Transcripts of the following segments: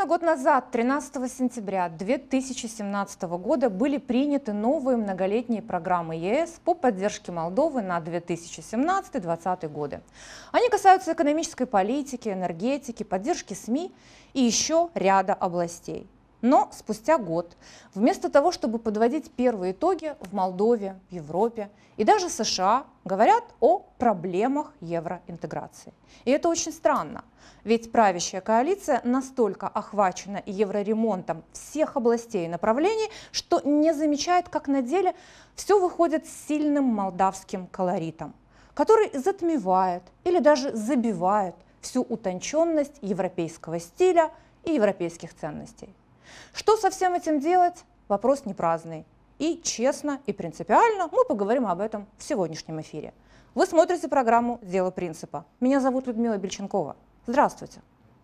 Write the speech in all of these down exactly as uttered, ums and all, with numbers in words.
Ровно год назад, тринадцатого сентября две тысячи семнадцатого года, были приняты новые многолетние программы ЕС по поддержке Молдовы на две тысячи семнадцатый — две тысячи двадцатый годы. Они касаются экономической политики, энергетики, поддержки СМИ и еще ряда областей. Но спустя год, вместо того, чтобы подводить первые итоги, в Молдове, в Европе и даже США говорят о проблемах евроинтеграции. И это очень странно, ведь правящая коалиция настолько охвачена евроремонтом всех областей и направлений, что не замечает, как на деле все выходит с сильным молдавским колоритом, который затмевает или даже забивает всю утонченность европейского стиля и европейских ценностей. Что со всем этим делать? Вопрос не праздный. И честно и принципиально мы поговорим об этом в сегодняшнем эфире. Вы смотрите программу «Дело принципа». Меня зовут Людмила Бельченкова. Здравствуйте.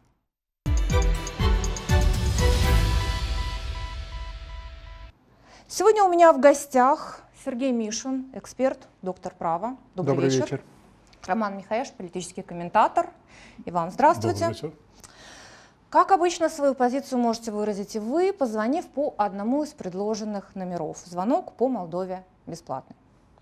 Сегодня у меня в гостях Сергей Мишин, эксперт, доктор права. Добрый, Добрый вечер. вечер. Роман Михаэш, политический комментатор. Иван, здравствуйте. Добрый вечер. Как обычно, свою позицию можете выразить и вы, позвонив по одному из предложенных номеров. Звонок по Молдове бесплатный.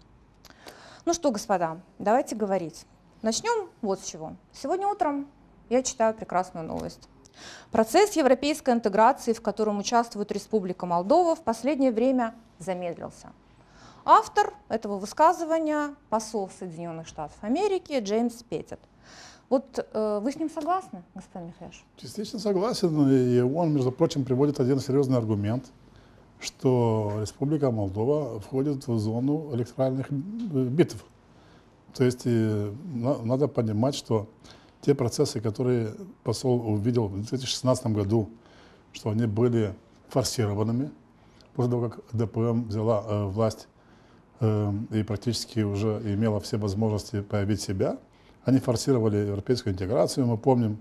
Ну что, господа, давайте говорить. Начнем вот с чего. Сегодня утром я читаю прекрасную новость. Процесс европейской интеграции, в котором участвует Республика Молдова, в последнее время замедлился. Автор этого высказывания – посол Соединенных Штатов Америки Джеймс Петтит. Вот э, вы с ним согласны, господин Михаэш? Частично согласен, и он, между прочим, приводит один серьезный аргумент, что Республика Молдова входит в зону электоральных битв. То есть и, на, надо понимать, что те процессы, которые посол увидел в две тысячи шестнадцатом году, что они были форсированными, после того, как ДПМ взяла э, власть э, и практически уже имела все возможности проявить себя, они форсировали европейскую интеграцию, мы помним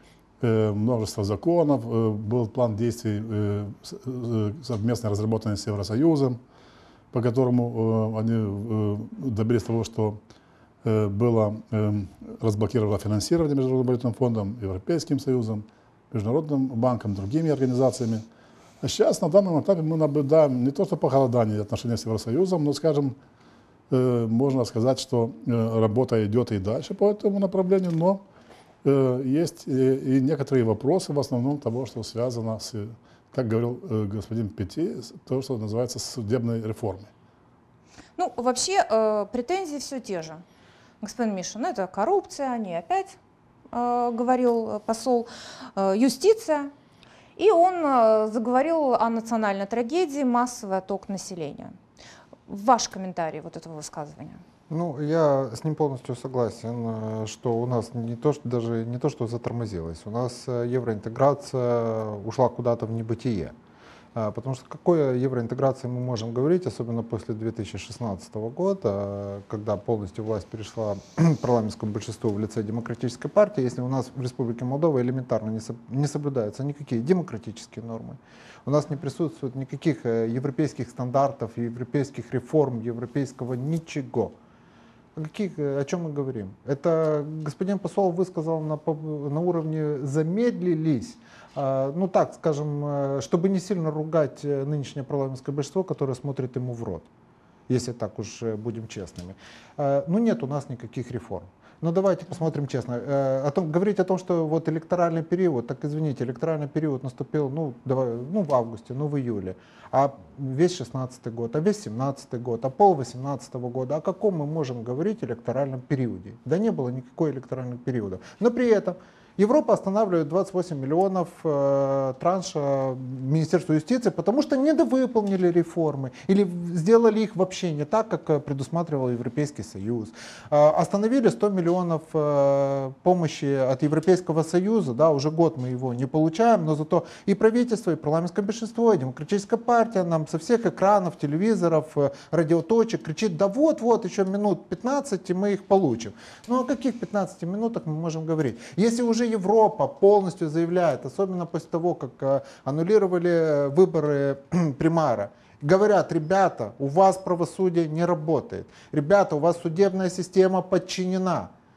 э, множество законов, э, был план действий э, э, совместно разработанный с Евросоюзом, по которому э, они э, добились того, что э, было э, разблокировано финансирование Международным валютным фондом, Европейским Союзом, Международным банком, другими организациями. А сейчас на данном этапе мы наблюдаем не то что похолодание отношений с Евросоюзом, но, скажем, можно сказать, что работа идет и дальше по этому направлению, но есть и некоторые вопросы, в основном того, что связано с, как говорил господин Петти, то, что называется судебной реформой. Ну, вообще э, претензии все те же. Господин Мишин, это коррупция, не опять, э, говорил посол, э, юстиция. И он э, заговорил о национальной трагедии, массовый отток населения. Ваш комментарий вот этого высказывания? Ну, я с ним полностью согласен, что у нас не то, что даже не то, что затормозилось, у нас евроинтеграция ушла куда-то в небытие. Потому что какой евроинтеграции мы можем говорить, особенно после две тысячи шестнадцатого года, когда полностью власть перешла парламентскому большинству в лице демократической партии, если у нас в Республике Молдова элементарно не соблюдаются никакие демократические нормы, у нас не присутствует никаких европейских стандартов, европейских реформ, европейского ничего. О, каких, о чем мы говорим? Это господин посол высказал на, на уровне «замедлились». Ну так, скажем, чтобы не сильно ругать нынешнее парламентское большинство, которое смотрит ему в рот, если так уж будем честными. Ну нет у нас никаких реформ. Но давайте посмотрим честно. О том, говорить о том, что вот электоральный период, так извините, электоральный период наступил ну, давай, ну в августе, ну в июле, а весь шестнадцатый год, а весь семнадцатый год, а пол восемнадцатого года, о каком мы можем говорить электоральном периоде? Да не было никакой электорального периода. Но при этом Европа останавливает двадцать восемь миллионов э, транша Министерства юстиции, потому что недовыполнили реформы или сделали их вообще не так, как предусматривал Европейский Союз. Э, остановили сто миллионов э, помощи от Европейского Союза, да, уже год мы его не получаем, но зато и правительство, и парламентское большинство, и демократическая партия нам со всех экранов, телевизоров, э, радиоточек кричит: да вот-вот, еще минут пятнадцать, и мы их получим. Ну о каких пятнадцати минутах мы можем говорить? Если уже Европа полностью заявляет, особенно после того, как аннулировали выборы примара, говорят: ребята, у вас правосудие не работает, ребята, у вас судебная система подчинена.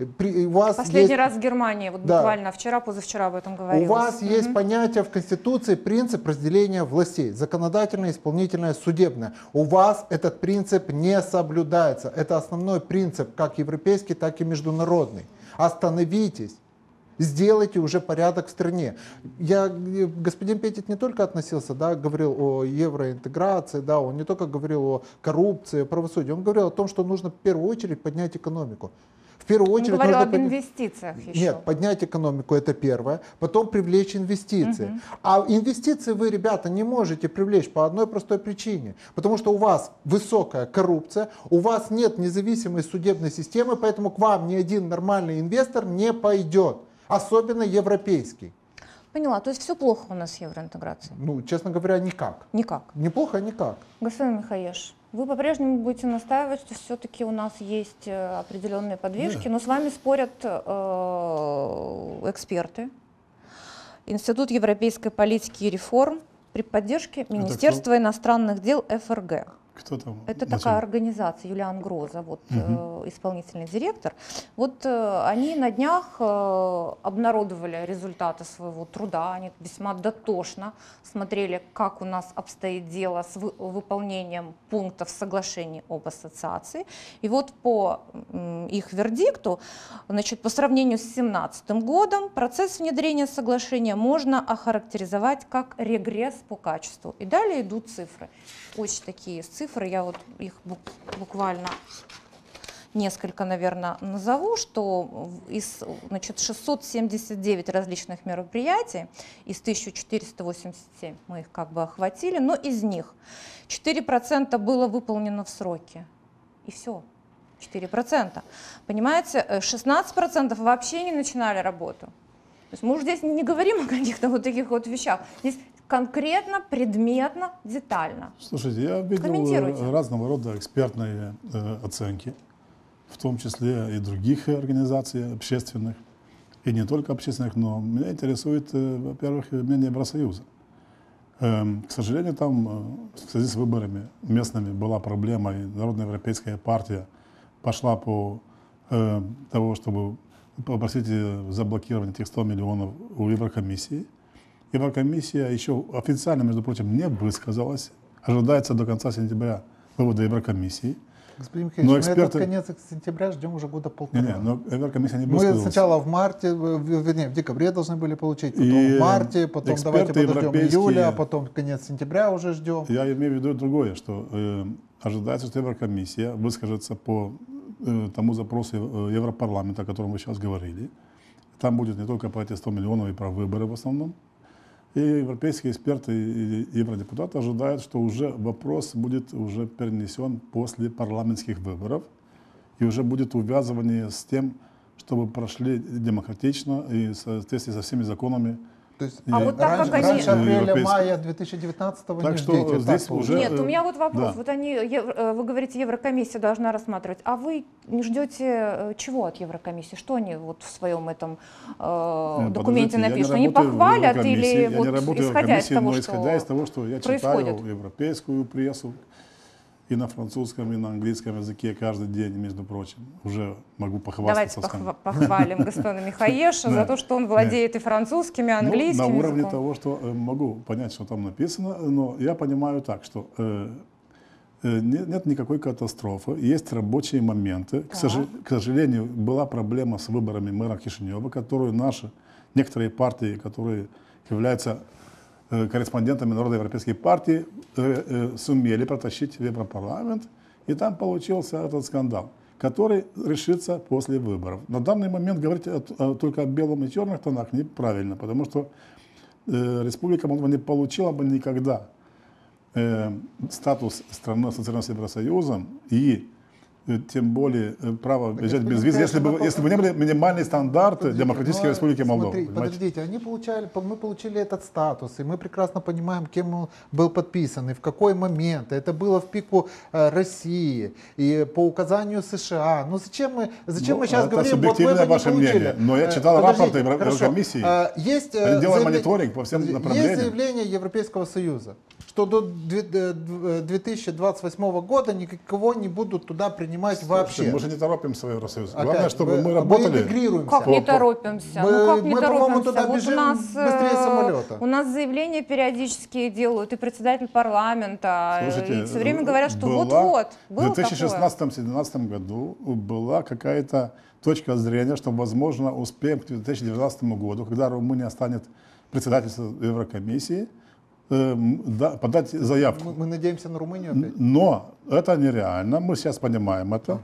При, у вас Последний есть, раз в Германии, вот да, буквально вчера, позавчера об этом говорилось. у вас Угу. есть понятие в Конституции, принцип разделения властей, законодательная, исполнительная, судебная. У вас этот принцип не соблюдается. Это основной принцип, как европейский, так и международный. Остановитесь. Сделайте уже порядок в стране. Я, господин Петит не только относился, да, говорил о евроинтеграции, да, он не только говорил о коррупции, о правосудии, он говорил о том, что нужно в первую очередь поднять экономику. В первую очередь он говорил нужно об под... инвестициях еще. Нет, поднять экономику — это первое, потом привлечь инвестиции. Угу. А инвестиции вы, ребята, не можете привлечь по одной простой причине. Потому что у вас высокая коррупция, у вас нет независимой судебной системы, поэтому к вам ни один нормальный инвестор не пойдет. Особенно европейский. Поняла, то есть все плохо у нас с евроинтеграцией? Ну, честно говоря, никак. Никак. Неплохо, никак. Господин Михаеш, вы по-прежнему будете настаивать, что все-таки у нас есть определенные подвижки, да. но с вами спорят э, эксперты. Институт европейской политики и реформ при поддержке Министерства иностранных дел эф эр гэ. Кто там? Это Начальник? такая организация, Юлиан Гроза, вот, Угу. э, исполнительный директор. Вот э, они на днях э, обнародовали результаты своего труда, они весьма дотошно смотрели, как у нас обстоит дело с вы, выполнением пунктов соглашений об ассоциации. И вот по э, их вердикту, значит, по сравнению с две тысячи семнадцатым годом, процесс внедрения соглашения можно охарактеризовать как регресс по качеству. И далее идут цифры. Очень такие цифры, я вот их буквально несколько, наверное, назову, что из, значит, шестьсот семьдесят девять различных мероприятий, из тысяча четыреста восемьдесят семь мы их как бы охватили, но из них четыре процента было выполнено в сроки. И все, четыре процента. Понимаете, шестнадцать процентов вообще не начинали работу. То есть мы уже здесь не говорим о каких-то вот таких вот вещах. Здесь конкретно, предметно, детально. Слушайте, я видел разного рода экспертные э, оценки, в том числе и других организаций общественных, и не только общественных, но меня интересует, э, во-первых, мнение Евросоюза. Э, к сожалению, там э, в связи с выборами местными была проблема, и Народная европейская партия пошла по э, того, чтобы попросить заблокировать этих сто миллионов у Еврокомиссии. Еврокомиссия еще официально, между прочим, не высказалась. Ожидается до конца сентября вывода Еврокомиссии. Господин Михаил, но мы эксперты... этот конец сентября ждем уже года полтора. Не, не, но Еврокомиссия не Мы высказалась. сначала в марте, вернее, в декабре должны были получить, потом И в марте, потом давайте подождем июля, а потом конец сентября уже ждем. Я имею в виду другое, что э, ожидается, что Еврокомиссия выскажется по э, тому запросу Европарламента, о котором вы сейчас говорили. Там будет не только про эти сто миллионов и про выборы в основном. И европейские эксперты и евродепутаты ожидают, что уже вопрос будет уже перенесен после парламентских выборов и уже будет увязывание с тем, чтобы прошли демократично и в соответствии со всеми законами. То есть а и вот так, раньше, как раньше они... апреля-мая две тысячи девятнадцатого так не что ждите. здесь так уже... Нет, у меня вот вопрос. Да. Вот они, вы говорите, Еврокомиссия должна рассматривать. А вы не ждете чего от Еврокомиссии? Что они вот в своем этом э, документе напишут? Они похвалят или вот исходя из того, но что исходя из того, что я происходит? читаю европейскую прессу, и на французском, и на английском языке каждый день, между прочим, уже могу похвастаться. Давайте похва похвалим господина Михаеша за то, что он владеет и французским, и английским языком. На уровне языком. того, что э, могу понять, что там написано, но я понимаю так, что э, э, нет, нет никакой катастрофы, есть рабочие моменты. К, сож к сожалению, была проблема с выборами мэра Кишинева, которую наши некоторые партии, которые являются корреспондентами Народной европейской партии, э, э, сумели протащить в Европарламент, и там получился этот скандал, который решится после выборов. На данный момент говорить о, о, только о белом и черных тонах неправильно, потому что э, Республика Молдова не получила бы никогда э, статус страны, ассоциированной с Евросоюзом, и тем более право въезжать без визы, если бы, если бы не были минимальные стандарты Подождите, Демократической но, Республики Молдова. Смотри, подождите, они получали, мы получили этот статус, и мы прекрасно понимаем, кем он был подписан, и в какой момент. Это было в пику э, России, и по указанию США. Ну зачем мы, зачем ну, мы сейчас это говорим, вот мы субъективное бы не ваше получили. мнение, но я читал Подождите, рапорты Еврокомиссии, э, есть, они делали заявление, мониторинг по всем подождите, направлениям. Есть заявление Европейского Союза, что до две тысячи двадцать восьмого года никого не будут туда принимать принимать вообще. Мы же не торопимся в Евросоюз. Опять, Главное, чтобы мы, мы работали. Мы интегрируемся. Как не по- торопимся? Мы- ну как не мы, по-моему, торопимся? туда Вот бежим у нас, быстрее э, самолета. У нас заявления периодически делают и председатель парламента, Слушайте, и все время говорят, что была- вот-вот, в было две тысячи такое. шестнадцатом-две тысячи семнадцатом году была какая-то точка зрения, что, возможно, успеем к две тысячи девятнадцатому году, когда Румыния станет председательством Еврокомиссии, э, да, подать заявку. Мы, мы надеемся на Румынию опять? Но это нереально, мы сейчас понимаем это.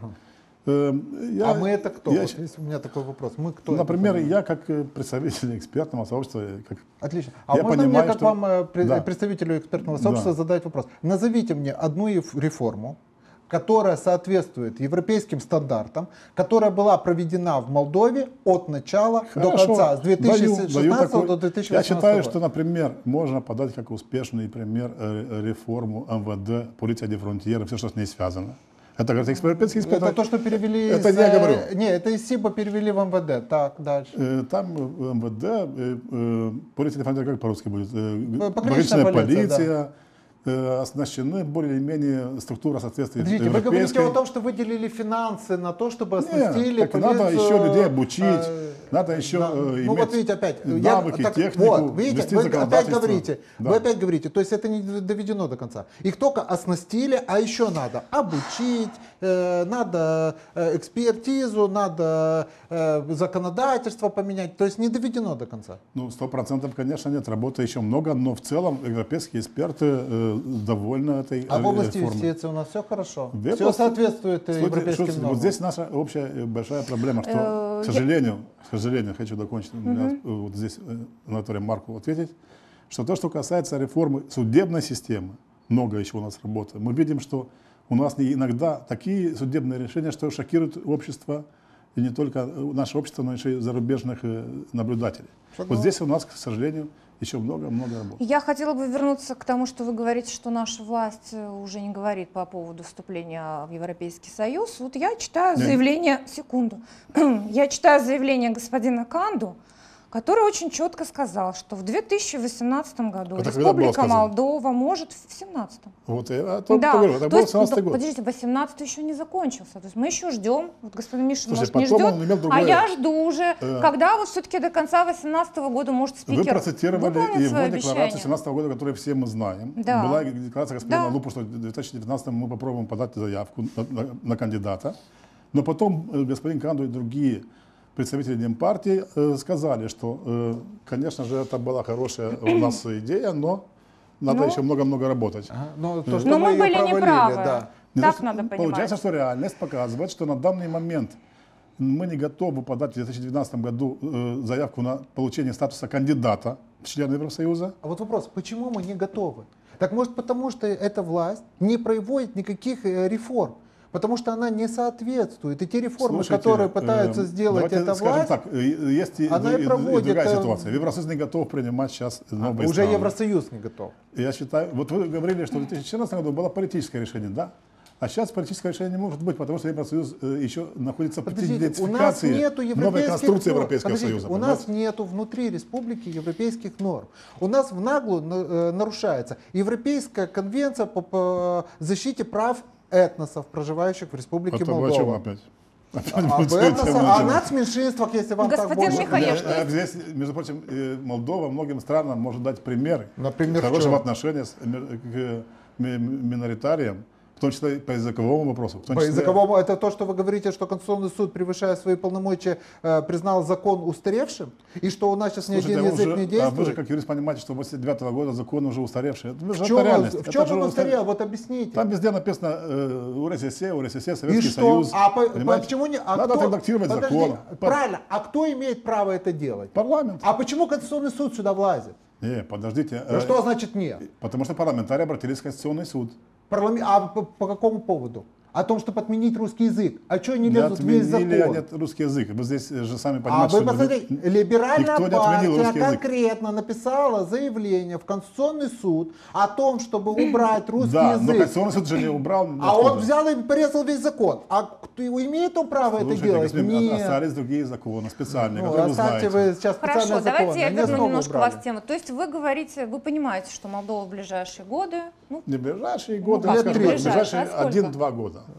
Э, я- а мы это кто? я Вот щ- есть у меня такой вопрос. Мы кто? Например, это? я как э, представитель экспертного сообщества, как Отлично. А Я можно понимаю, мне, как что- вам, э, пре- Да. представителю экспертного Да. сообщества, задать вопрос? Назовите мне одну еф- реформу, которая соответствует европейским стандартам, которая была проведена в Молдове от начала до Хорошо, конца, с две тысячи даю- шестнадцатого даю такой- до две тысячи Я восемнадцатого считаю, года. что, например, можно подать как успешный пример э, реформу эм вэ дэ, полиция де фронтьера, все, что с ней связано. Это, говорит, европейский эксперт. Это то, что перевели Это из... не я э, говорю. Не, это из СИБа перевели в эм вэ дэ. Так, дальше. Э, Там э, эм вэ дэ, э, э, полиция де фронтьера, как по-русски будет? Э, Пограничная Пограничная полиция, полиция, э, оснащены более-менее структура соответствует Подождите, вы говорите европейской. о том, что выделили финансы на то, чтобы Нет, оснастили так надо полицию, еще людей обучить, э, надо еще да. э, Ну иметь вот видите, опять, навыки, так, технику, вот, видите, вести вы опять законодательство. говорите, Да. вы опять говорите, то есть это не доведено до конца. Их только оснастили, а еще надо обучить, э, надо э, экспертизу, надо э, законодательство поменять, то есть не доведено до конца. Ну, сто процентов, конечно, нет. Работы еще много, но в целом европейские эксперты э, довольны этой А в э, области реформой. юстиции у нас все хорошо, В все области- соответствует э, Слушайте, европейским слушайте, нормам. вот здесь наша общая э, большая проблема, что, Э, к сожалению, к сожалению, хочу закончить, у меня, э, вот здесь э, Анатолию Марку ответить, что то, что касается реформы судебной системы, много еще у нас работы. Мы видим, что у нас не- иногда такие судебные решения, что шокируют общество, и не только э, наше общество, но еще и зарубежных э, наблюдателей. Вот здесь у нас, к сожалению, еще много-много работы. Я хотела бы вернуться к тому, что вы говорите, что наша власть э, уже не говорит по поводу вступления в Европейский Союз. Вот я читаю Нет. заявление, секунду, я читаю заявление господина Канду, который очень четко сказал, что в две тысячи восемнадцатом году Это когда было Республика сказано? Молдова может в семнадцатом. Вот я то, Да, говорю, это то был есть, семнадцатый ну, год. подождите, восемнадцатый еще не закончился. То есть мы еще ждем, вот господин Мишин, Слушай, может, не потом ждет, он имел а другое. я жду уже, Э. когда вот все-таки до конца восемнадцатого года может Вы спикер процитировали выполнить его свое декларацию обещание. семнадцатого года, которую все мы знаем. Да. Была декларация господина Да. Лупу, что в две тысячи девятнадцатом мы попробуем подать заявку на, на- на кандидата. Но потом э, господин Канду и другие представители Демпартии э, сказали, что, э, конечно же, это была хорошая у нас идея, но надо Ну. еще много-много работать. Ага, но то, что Но мы её были провалили, неправы. да. Не Так то, что- надо понимать. Получается, что реальность показывает, что на данный момент мы не готовы подать в две тысячи девятнадцатом году э, заявку на получение статуса кандидата в члены Евросоюза. А вот вопрос, почему мы не готовы? Так может потому, что эта власть не проводит никаких э, реформ, потому что она не соответствует. И те реформы, Слушайте, которые пытаются э, сделать давайте эта скажем власть, так, э, есть и, она и и- и проводит, другая э, ситуация. Евросоюз не готов принимать сейчас новые уже страны. Евросоюз не готов. Я считаю, вот вы говорили, что в две тысячи четырнадцатом году было политическое решение, да? А сейчас политическое решение не может быть, потому что Евросоюз э, еще находится в Подождите, у нас идентификации нету новой европейских конструкции норм. Европейского Подождите, Союза. у нас понимаете? нету внутри республики европейских норм. У нас в наглую э, нарушается Европейская конвенция по, по защите прав этносов, проживающих в Республике Это вы о чем Молдова. опять? Опять А, будете об этносах, тему а начинать. нацменьшинствах, если вам так Господин больше. Михаил, Я- что я здесь, между прочим, э, Молдова многим странам может дать примеры Например, в хорошего чем? отношения с, ми- к ми- миноритариям, в том числе и по языковому вопросу. В том По числе- языковому, это то, что вы говорите, что Конституционный суд, превышая свои полномочия, э, признал закон устаревшим, и что у нас сейчас ни Слушайте, один а язык уже- не А вы действует. же как юрист понимаете, что после девятого года закон уже устаревший. Это, же В чем, это реальность. он, в Это чем же он устарел. устарел? Вот объясните. Там везде написано э, УРСС, УРСС, И Советский что? Союз. А по- понимаете? почему не? А Надо кто- отредактировать Подожди, закон. Правильно. А кто имеет право это делать? Парламент. А почему Конституционный суд сюда влазит? Не, подождите. Ну, э, что значит нет? Потому что парламентарии обратились в Конституционный суд. Парламент- А по, по какому поводу? О том, чтобы отменить русский язык. А что они Не лезут в весь отменили закон? они русский язык. Вы здесь же сами А понимаете, вы что посмотрите, никто либеральная не отменил партия русский язык. конкретно написала заявление в Конституционный суд о том, чтобы убрать русский Да, но язык. Конституционный суд же не убрал. А оттуда. он взял и порезал весь закон. А кто, имеет он право Слушайте, это делать? господин, Нет. остались другие законы специальные, Ну, которые вы оставьте знаете. вы сейчас Хорошо, специальные давайте законы. я Они верну снова немножко убрали. вас в тему. То есть вы говорите, вы понимаете, что Молдова в ближайшие годы, ну, Не в ближайшие годы, как, скажем не так, в ближайшие, ближайшие а сколько? один-два года.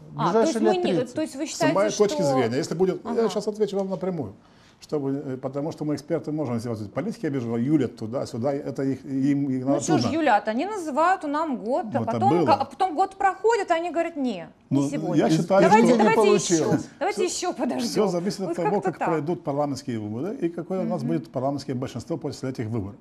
А, то ближайшие есть, мы лет не, тридцать. то есть вы С считаете, моей что... точки зрения, если будет, Ага. я сейчас отвечу вам напрямую, чтобы, э, потому что мы эксперты можем сделать. Политики, я вижу, юлят туда-сюда, это их, им, им Ну надо что ж, трудно. Юлят, они называют нам год, Ну, а, это потом, было. ка- а потом год проходит, а они говорят, не, не Ну, сегодня. я считаю, давайте что- давайте Не еще, получилось. давайте еще подождем. Все зависит от Вот того, как-то как так. пройдут парламентские выборы и какое у нас будет парламентское большинство после этих выборов.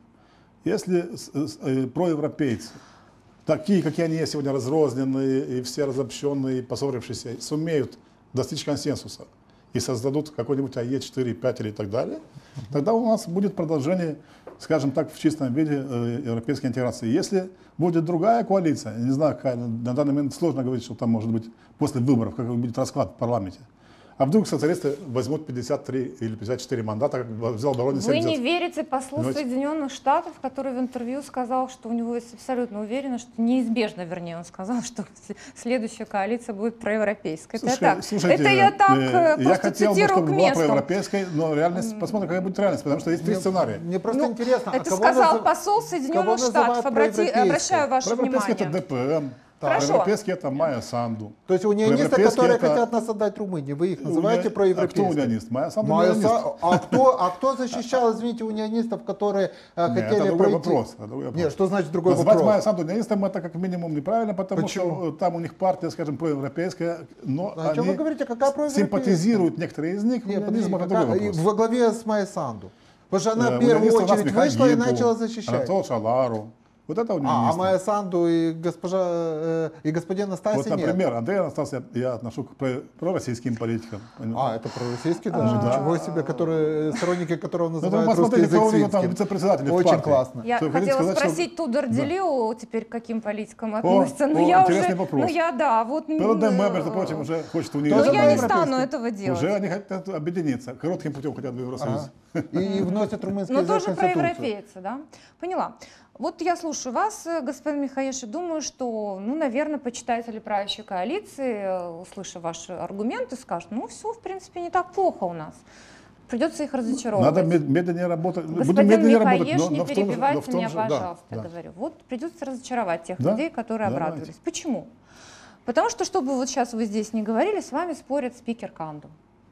Если с- с- э, проевропейцы, такие, какие они есть сегодня, разрозненные и все разобщенные, поссорившиеся, сумеют достичь консенсуса и создадут какой-нибудь АЕ четыре, пять или так далее, тогда у нас будет продолжение, скажем так, в чистом виде э, европейской интеграции. Если будет другая коалиция, я не знаю, какая, на данный момент сложно говорить, что там может быть после выборов, какой будет расклад в парламенте. А вдруг социалисты возьмут пятьдесят три или пятьдесят четыре мандата, как взял Доронин Вы не семьдесят. верите послу Понимаете? Соединенных Штатов, который в интервью сказал, что у него есть абсолютно уверенно, что неизбежно, вернее, он сказал, что следующая коалиция будет проевропейская. Это, Слушай, я так, слушайте, это я так э, э, я просто хотел бы, цитирую чтобы к была месту. проевропейской, но реальность, посмотрим, какая будет реальность, потому что есть три сценария. Мне просто Ну, интересно, а это кого сказал назов- посол кого Соединенных называют Штатов. Обрати- проевропейской? обращаю ваше Проевропейский это внимание. ДПМ, Хорошо. проевропейский это Майя Санду. То есть унионисты, Проевропейские которые это- хотят нас отдать Румынии, вы их называете Уни- проевропейскими? А кто унионист? Майя Санду Майя унионист. Са- А кто, а кто защищал, извините, унионистов, которые а, Нет, хотели это другой пройти? вопрос. это другой вопрос. Нет, что значит другой Назвать вопрос? Майя Санду унионистом это как минимум неправильно, потому Почему? что э, там у них партия, скажем, проевропейская, но А о чем они вы говорите? Какая проевропейская? симпатизируют некоторые из них, Нет, унионизм это подождите, другой какая- и вопрос. во главе с Майей Санду. Потому что она Э, в первую унионисты у нас очередь Михаил вышла и Гимпу, начала защищать. Анатол Шалару. Вот это А, а унионисты. Майя Санду и госпожа э, и господин Настасья Вот, нет. например, Андрей Анастасия я отношу к про- пророссийским политикам. А, это пророссийский даже? Ну да. Ничего себе, которые, сторонники которого Ну, называют вы русский посмотрите, язык кого у него там свинским. вице-председатель в Очень партии. классно. Я Что, хотите хотела сказать, что- спросить Тудор Делиу, теперь к каким политикам О, относится, но о, я интересный уже, вопрос. ну я да, вот. м, ПЛДМ, между э, прочим, уже хочет Но унионизм. Тоже я не проевропейский. стану этого делать. Уже они хотят объединиться. Коротким путем хотят в Евросоюз. Ага. И, и вносят румынский Но язык в тоже Конституцию. проевропейцы, да? Поняла. Вот я слушаю вас, э, господин Михаиш, и думаю, что, ну, наверное, почитатели правящей коалиции, э, услышав ваши аргументы, скажут, ну, все, в принципе, не так плохо у нас. Придется их разочаровывать. Надо мед- медленнее работать. Будем Господин медленнее Михаиш, работать, но, не но в том же- но перебивайте в том меня, же- да, пожалуйста, да. я говорю. Вот придется разочаровать тех Да? людей, которые Давайте. обрадовались. Почему? Потому что, чтобы вот сейчас вы здесь не говорили, с вами спорит спикер Канду,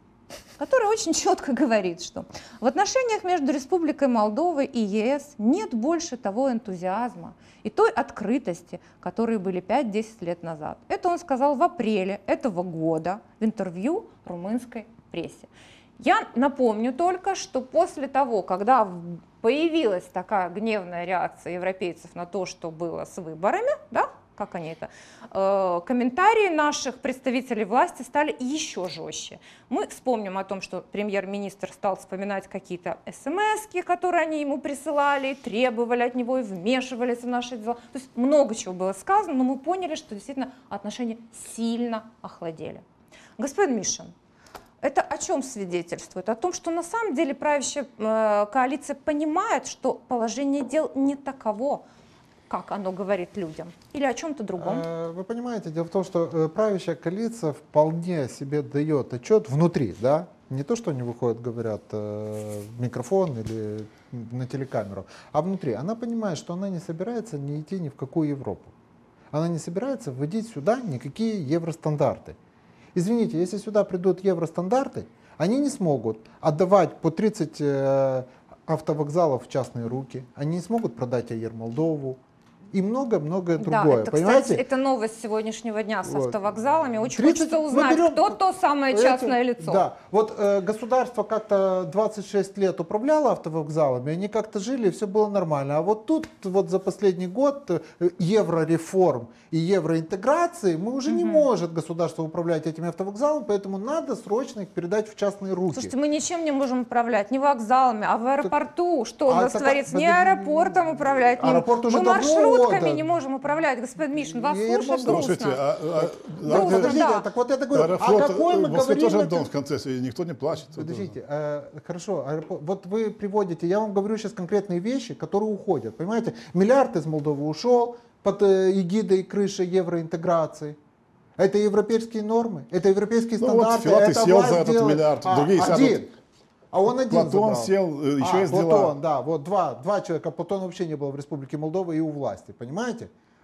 который очень четко говорит, что в отношениях между Республикой Молдова и ЕС нет больше того энтузиазма и той открытости, которые были пять-десять лет назад. Это он сказал в апреле этого года в интервью румынской прессе. Я напомню только, что после того, когда в- появилась такая гневная реакция европейцев на то, что было с выборами, да, как они это, э, комментарии наших представителей власти стали еще жестче. Мы вспомним о том, что премьер-министр стал вспоминать какие-то смс-ки, которые они ему присылали, требовали от него и вмешивались в наши дела. То есть много чего было сказано, но мы поняли, что действительно отношения сильно охладели. Господин Мишин, это о чем свидетельствует? О том, что на самом деле правящая э, коалиция понимает, что положение дел не таково, как оно говорит людям, или о чем-то другом? Э, Вы понимаете, дело в том, что э, правящая коалиция вполне себе дает отчет внутри, да? Не то, что они выходят, говорят э, в микрофон или на телекамеру, а внутри. Она понимает, что она не собирается не идти ни в какую Европу. Она не собирается вводить сюда никакие евростандарты. Извините, если сюда придут евростандарты, они не смогут отдавать по тридцать э, автовокзалов в частные руки, они не смогут продать АЕР Молдову и многое-многое другое. Да, это, Понимаете? кстати, это новость сегодняшнего дня с Вот. автовокзалами. Очень тридцать хочется мы узнать, берем- кто то самое Понимаете? частное лицо. Да, вот э, государство как-то двадцать шесть лет управляло автовокзалами, они как-то жили, и все было нормально. А вот тут вот за последний год э, еврореформ и евроинтеграции мы уже не может государство управлять этими автовокзалами, поэтому надо срочно их передать в частные руки. Слушайте, мы ничем не можем управлять, не вокзалами, а в аэропорту. Что у А нас так- творится? Не подожди, аэропортом управлять, не- аэропорт уже мы давно маршрутками отдан. не можем управлять. Господин Мишин, вас И слушать Аэрофлот- Слушайте, грустно. а, а, Ну, а, Подождите, да. так вот я так говорю, Аэрофлот, а какой мы в Москве говорим... тоже это- дом в конце, и никто не плачет. Подождите, э, хорошо, аэропорт- вот вы приводите, я вам говорю сейчас конкретные вещи, которые уходят, понимаете? Миллиард из Молдовы ушел под э, эгидой крыши евроинтеграции. Это европейские нормы, это европейские Ну вот стандарты. Филатов это сел власть за этот делает. миллиард, А, другие сядут. один. А он один Платон забрал. сел, э, еще а, есть Платон, дела. да, вот два, два человека, Платон вообще не был в Республике Молдова и у власти, понимаете?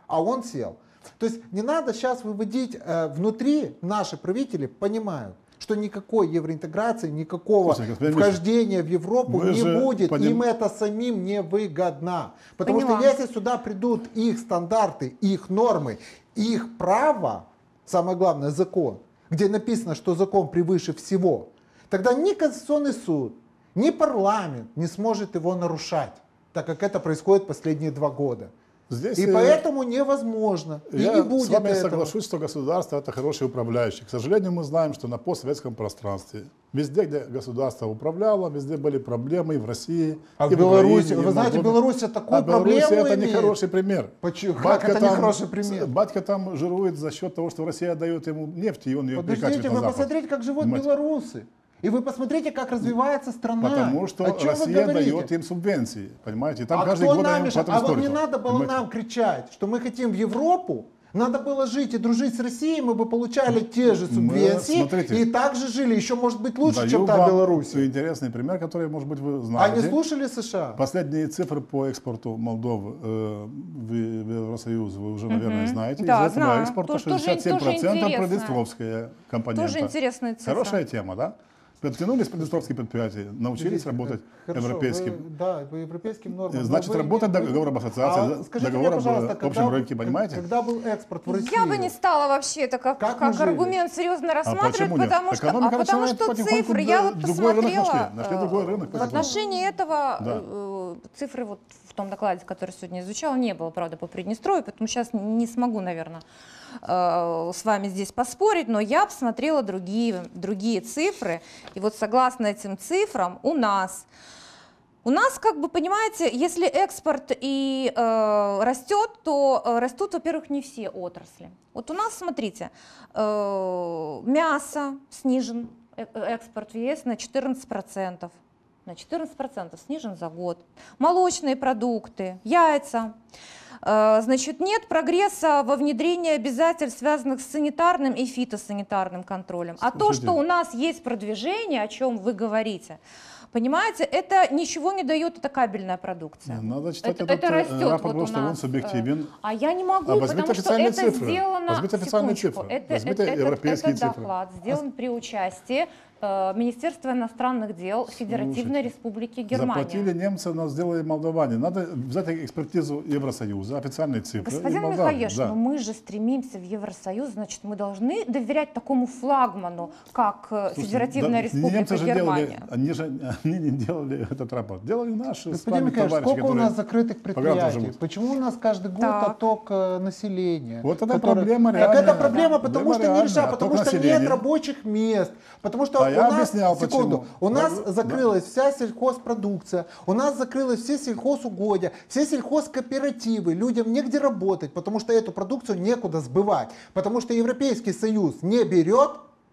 а он сел. То есть не надо сейчас выводить, э, внутри наши правители понимают, что никакой евроинтеграции, никакого Слушай, вхождения в Европу мы не будет. поним... Им это самим не выгодно. Потому Поняла. что если сюда придут их стандарты, их нормы, их право, самое главное закон, где написано, что закон превыше всего, тогда ни Конституционный суд, ни парламент не сможет его нарушать, так как это происходит последние два года. Здесь и поэтому невозможно, и я не будет с вами этого. соглашусь, что государство это хороший управляющий. К сожалению, мы знаем, что на постсоветском пространстве, везде, где государство управляло, везде были проблемы и в России, А и в Беларуси, Украине, и вы в знаете, Молдове. Беларусь такую А Беларусь проблему это имеет. не хороший пример. Почему? Как Батька это там, не хороший пример? Батька там жирует за счет того, что Россия дает ему нефть, и он ее Подождите, перекачивает на вы Запад. посмотрите, как живут Понимаете? белорусы. И вы посмотрите, как развивается страна. Потому что О чем вы Россия говорите? дает им субвенции, понимаете? И там А каждый кто год нам им мешает? платят А вот не столько-то, надо было понимаете? нам кричать, что мы хотим в Европу. Надо было жить и дружить с Россией, мы бы получали те же субвенции. Мы, смотрите, и так же жили, еще может быть лучше, даю чем та вам Беларусь. интересный пример, который, может быть, вы А знаете. не слушали США? Последние цифры по экспорту Молдовы э, в, в Евросоюз вы уже, наверное, знаете. Да, Из этого знаю. экспорта Тоже- тоже- шестьдесят семь процентов тоже интересно. приднестровская компонента. Тоже интересная цифра. Хорошая тема, да? Подтянулись приднестровские предприятия, научились Видите, работать хорошо, европейским. вы- да, по европейским нормам. Значит, но вы работает не- вы- договор об ассоциации, А скажите договор мне, об пожалуйста, общем когда- рынке, понимаете? Когда был экспорт в Россию? Я бы не стала вообще это как, Как как, мы жили? аргумент серьезно рассматривать, почему нет? потому что, Экономика а потому начинает что потихоньку цифры, я вот другой рынок посмотрела, нашли, нашли другой рынок в потихоньку. отношении этого Да. э, цифры вот в том докладе, который сегодня изучал, не было, правда, по Приднестровью, поэтому сейчас не смогу, наверное, э, с вами здесь поспорить, но я посмотрела другие, другие цифры, и вот согласно этим цифрам у нас У нас, как бы, понимаете, если экспорт и э, растет, то э, растут, во-первых, не все отрасли. Вот у нас, смотрите, э, мясо снижен, э, экспорт в ЕС на четырнадцать процентов. На четырнадцать процентов снижен за год. Молочные продукты, яйца. Э, значит, нет прогресса во внедрении обязательств, связанных с санитарным и фитосанитарным контролем. А то, Слушайте. что у нас есть продвижение, о чем вы говорите, понимаете, это ничего не дает, это кабельная продукция. Надо читать это, этот это э, растет рапорт, вот потому у что он нас. субъективен. А я не могу, А возьмите потому что официальные это цифры. сделано, Возьмите официальные секундочку, цифры. это, Возьмите это, европейские этот цифры. доклад сделан при участии э, Министерства иностранных дел Федеративной Слушайте, Республики Германия. Заплатили немцы, но сделали молдаване. Надо взять экспертизу Евросоюза, официальные цифры. Господин и Молдавии, Михаевич, да. но мы же стремимся в Евросоюз, значит, мы должны доверять такому флагману, как э, Слушайте, Федеративная да, Республика немцы же Германия. делали, они же они не делали этот рапорт. Делали наши с Господин вами Михаевич, товарищи, сколько у которые нас закрытых по грантам предприятий? живут. Почему у нас каждый год Так. отток э, населения? Вот это который- проблема Так реальная. это проблема, Да. потому Проблема что не реальная. решают, Отток потому что нет населения. рабочих мест, потому что А у я нас, объяснял, секунду, почему. у нас Да. закрылась вся сельхозпродукция, у нас закрылась все сельхозугодья, все сельхозкооперативы, людям негде работать, потому что эту продукцию некуда сбывать, потому что Европейский Союз не берет,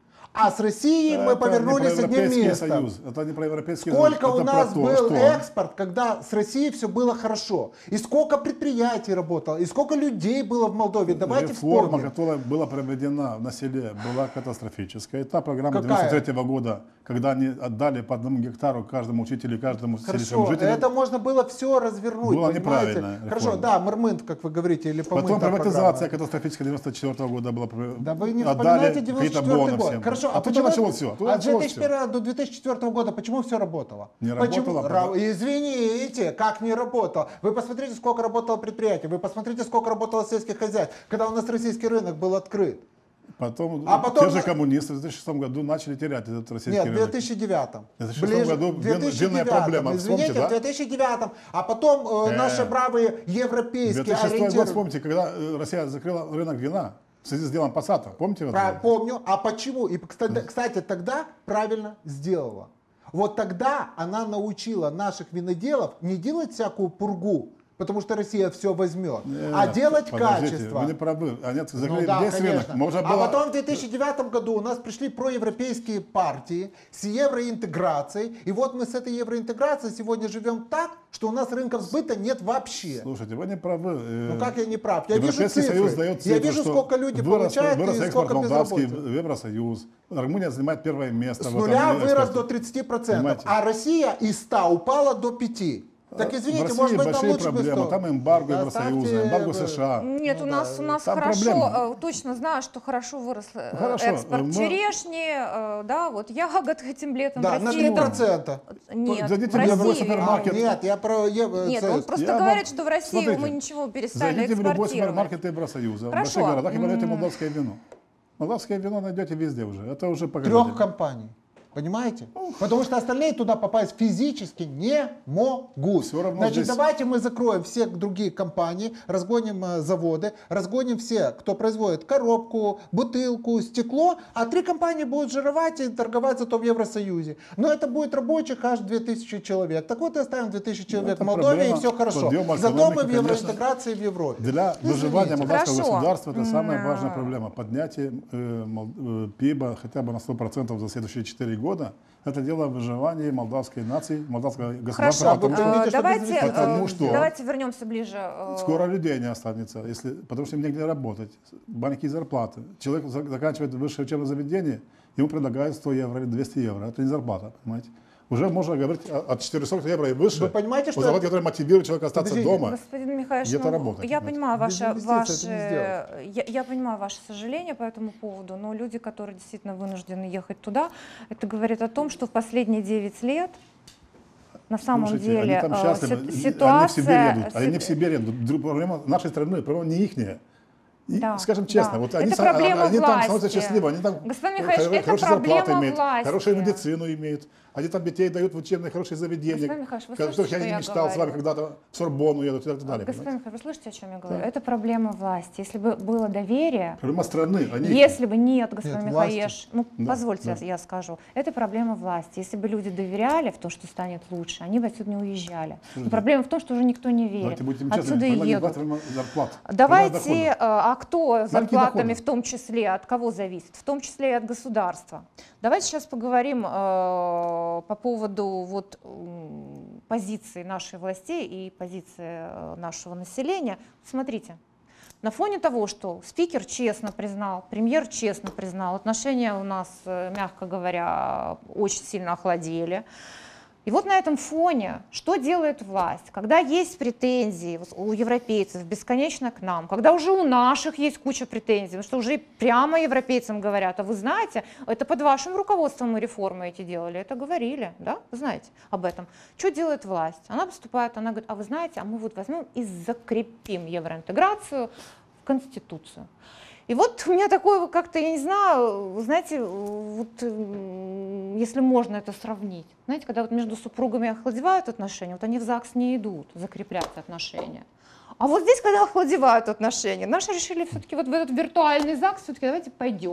а с Россией мы Это повернулись не про одним Европейский местом. Союз. Это не про Европейский Сколько Союз. у Это нас про то, был что экспорт, когда с Россией все было хорошо? И сколько предприятий работало, и сколько людей было в Молдове? Давайте реформа, вспомним. которая была проведена на селе, была катастрофическая. Та программа Какая? девяносто третьего года, когда они отдали по одному гектару каждому учителю и каждому Хорошо, селищному жителю. это можно было все развернуть, Была понимаете? неправильная реформа. Хорошо, да, Мырмынт, как вы говорите, или Помынта Потом приватизация программа. катастрофическая девяносто четвёртого года была. Да вы не отдали вспоминаете девяносто какие-то четвёртый боны год. всем. Хорошо, Оттуда почему- началось все. Оттуда а с началось две тысячи первого до две тысячи четвёртого года почему все работало? Не Почему? работало, Ра- потому- Извините, как не работало? Вы посмотрите, сколько работало предприятий, вы посмотрите, сколько работало сельских хозяйств, когда у нас российский рынок был открыт. Потом, А потом- те же коммунисты в две тысячи шестом году начали терять этот российский Нет, в две рынок. тысячи девятом. В две тысячи шестом году в две тысячи длинная девятом, проблема. Извините, Вспомните, да? в две тысячи девятом. А потом э, Э. наши бравые две европейские тысячи шестой ориентиры. год, вспомните, когда э, Россия закрыла рынок вина в связи с делом Пассата. Помните? это? Про- Помню. А почему? И, кстати, кстати, тогда правильно сделала. Вот тогда она научила наших виноделов не делать всякую пургу, потому что Россия все возьмет, Нет, а делать подождите, качество. Вы не правы. Они Ну закрыли да, весь рынок. конечно. Можно А было... потом в две тысячи девятом году у нас пришли проевропейские партии с евроинтеграцией. И вот мы с этой евроинтеграцией сегодня живем так, что у нас рынков сбыта нет вообще. Слушайте, вы не правы. Э, Ну как я не прав? Я вижу Европейский цифры. Союз дает цифру, Я вижу, что сколько люди вырос, получают вырос и экспорт сколько молдавский безработицы. в Евросоюз. Румыния занимает первое место. С в этом нуля вырос экспорте. до тридцати процентов, Понимаете? а Россия из ста упала до пяти. Так извините, в России может быть, там большие лучше бы проблемы. сто. Там эмбарго Да, Евросоюза, ставьте, эмбарго э, США. Нет, Ну у нас, да, у нас там хорошо, проблема. э, точно знаю, что хорошо вырос э, Хорошо, экспорт мы- черешни, э, да, вот ягод этим летом Да, в на России. три это- процента. Нет, Зайдите в в любой России. супермаркет. А, нет, я про евро. Нет, це- он просто Я вам- говорит, что в России Смотрите, мы ничего перестали Зайдите в любой экспортировать. супермаркет Евросоюза, в Хорошо. больших городах и найдете М. молдавское вино. Молдавское вино найдете везде уже. Это уже показатель. Трех компаний. Понимаете? Потому что остальные туда попасть физически не могут. Всё равно Значит, здесь- давайте мы закроем все другие компании, разгоним э, заводы, разгоним все, кто производит коробку, бутылку, стекло, а три компании будут жировать и торговать зато в Евросоюзе. Но это будет рабочих аж две тысячи человек. Так вот и оставим две тысячи человек это в Молдове, проблема. и все хорошо. Подъем Зато мы экономики, в конечно. евроинтеграции в Европе. Для Ну, выживания извините. молдавского Хорошо. государства это самая М, важная а. проблема. Поднятие э, мол- э, пи и би хотя бы на сто процентов за следующие четыре года. Это дело выживания молдавской нации, молдавского государства. Хорошо, Потому что Вы э, видите, что давайте, без Потому э, что- давайте вернемся ближе. э, скоро людей не останется, если, потому что им негде работать. Маленькие зарплаты. Человек за- заканчивает высшее учебное заведение, ему предлагают сто евро или двести евро. Это не зарплата, понимаете? Уже можно говорить о- от четырёхсот евро и выше. Вы понимаете, что о заводе, это- который мотивирует человека остаться Подождите, дома. Господин Михайлович, где-то ну, работать, я понимаете? понимаю Без ваше, инвестиций ваше, это не сделать. я, я понимаю ваше сожаление по этому поводу, но люди, которые действительно вынуждены ехать туда, это говорит о том, что в последние девять лет на самом Слушайте, деле они там э, счастливы, си- они ситуация... в себе едут, они си- в себе едут. Друг- Проблема нашей страны, проблема не ихняя. И, Да, скажем честно, да. вот они, Это са- проблема они там становятся власти. счастливы, они там Господин э, Михайлович, хоро- это хорошие проблема зарплаты имеют, власти. хорошую медицину имеют, они там детей дают в учебные хорошие заведения, Господин Михайлович, вы которых слышите, я что не я мечтал с вами говорю? когда-то в Сорбонну едут и так далее. Господин понимаете? Михайлович, вы слышите, о чем я говорю? Да. Это проблема власти. Если бы было доверие, Проблема страны, они если бы нет, господин Нет, Михаиш, ну Да, позвольте, да. я скажу, это проблема власти. Если бы люди доверяли в то, что станет лучше, они бы отсюда не уезжали. Но проблема в том, что уже никто не верит. Давайте будем честны, Отсюда и проблема не едут. зарплат, проблема зарплат. Проблема Давайте, доходов. э, а кто зарплатами доходы. в том числе, от кого зависит? В том числе и от государства. Давайте сейчас поговорим э, по поводу вот, м, позиции нашей властей и позиции э, нашего населения. Смотрите, на фоне того, что спикер честно признал, премьер честно признал, отношения у нас, э, мягко говоря, очень сильно охладели. И вот на этом фоне, что делает власть? Когда есть претензии вот у европейцев бесконечно к нам, когда уже у наших есть куча претензий, потому что уже прямо европейцам говорят, а вы знаете, это под вашим руководством мы реформы эти делали, это говорили, да, вы знаете об этом. Что делает власть? Она поступает, она говорит, а вы знаете, а мы вот возьмем и закрепим евроинтеграцию в Конституцию. И вот у меня такое как-то, я не знаю, вы знаете, вот, м, если можно это сравнить. Знаете, когда вот между супругами охладевают отношения, вот они в ЗАГС не идут, закреплять отношения. А вот здесь, когда охладевают отношения, наши решили все-таки вот в этот виртуальный ЗАГС, все-таки давайте пойдем.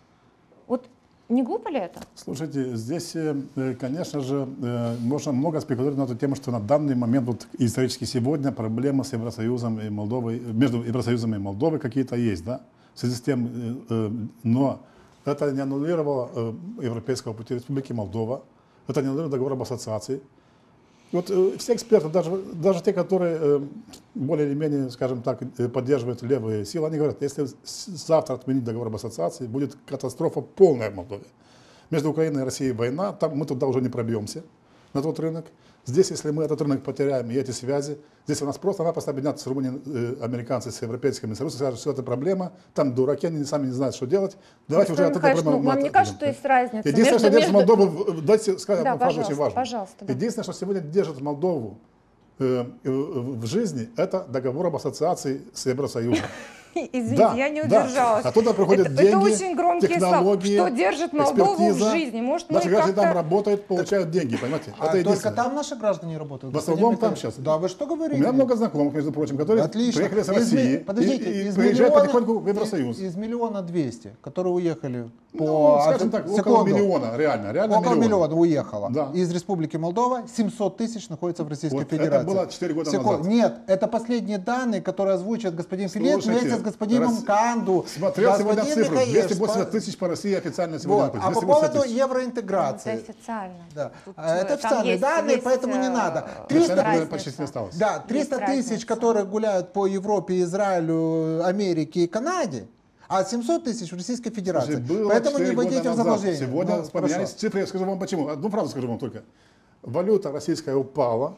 Вот не глупо ли это? Слушайте, здесь, э, конечно же, э, можно много спекулировать на эту тему, что на данный момент, вот исторически сегодня, проблемы с Евросоюзом и Молдовой, между Евросоюзом и Молдовой какие-то есть, да, в связи с тем, э, э, но это не аннулировало э, европейского пути Республики Молдова, это не аннулировало договор об ассоциации. Вот э, все эксперты, даже, даже те, которые э, более или менее, скажем так, э, поддерживают левые силы, они говорят, если с- завтра отменить договор об ассоциации, будет катастрофа полная в Молдове. Между Украиной и Россией война, там мы туда уже не пробьемся, на тот рынок. Здесь, если мы этот рынок потеряем и эти связи, здесь у нас просто-напросто объединятся с Румынией, э, американцы с европейскими союзами, скажут, что это проблема, там дураки, они сами не знают, что делать. Давайте уже Господин от этой Михайлович, проблемы ну, вам мы не отойдем. кажется, что есть разница Единственное, что держит между- Молдову, в- дайте сказать Да, одну фразу очень пожалуйста, важную. пожалуйста, да. Единственное, что сегодня держит Молдову э, э, в жизни, это договор об ассоциации с Евросоюзом. Извините, Да, я не да. удержалась. Оттуда приходят это, деньги, это очень громкие слова. технологии, Что держит Молдову экспертиза. в жизни? Может, мы Наши граждане там как-то... работают, получают деньги, понимаете? А Это только единственное. там наши граждане работают? В основном господин там Михайлович? сейчас. Да, вы что У говорите? меня много знакомых, между прочим, которые Отлично. приехали с Из России ми- Подождите, и, и из приезжают миллиона- потихоньку в Евросоюз. Из, из миллиона двести, которые уехали по... Ну, скажем так, около секунду. миллиона, реально, реально Около миллиона. миллиона уехало. Да. Из Республики Молдова семьсот тысяч находится в Российской Вот это Федерации. было четыре года Секунду. назад. Нет, это последние данные, которые озвучивает господин Филипп Слушайте, вместе с господином Рос- Канду. Смотрел сегодня господин цифру, Михаевич, двести восемьдесят спа- тысяч по России официально сегодня Вот. находится. А по двести восемьдесят поводу тысяч. Это евроинтеграции. официально. Да. Тут, А, э, это там официальные есть- данные, есть, поэтому не э, надо. есть триста Официально разница. почти не осталось. Да, триста Есть тысяч, разница. которые гуляют по Европе, Израилю, Америке и Канаде, а семьсот тысяч в Российской Федерации. Слушайте, было Поэтому не четыре года вводите в назад. заблуждение. Сегодня Ну, поменялись хорошо. цифры, я скажу вам почему. Одну фразу скажу вам только. Валюта российская упала,